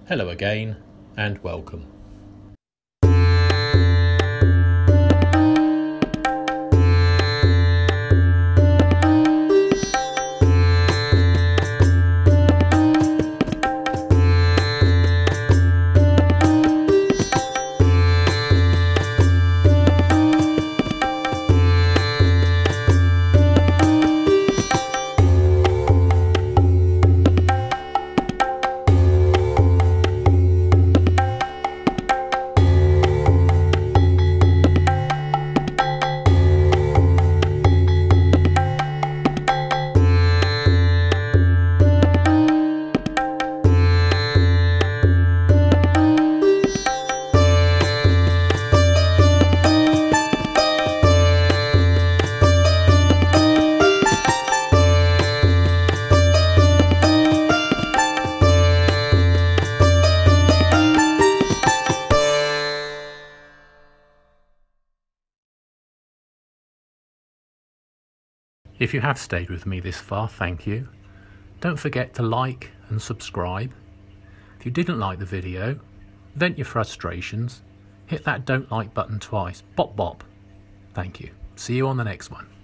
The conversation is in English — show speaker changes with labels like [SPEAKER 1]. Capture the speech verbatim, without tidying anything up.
[SPEAKER 1] Hello again and welcome. If you have stayed with me this far, thank you. Don't forget to like and subscribe. If you didn't like the video, vent your frustrations, hit that don't like button twice. Bop bop. Thank you. See you on the next one.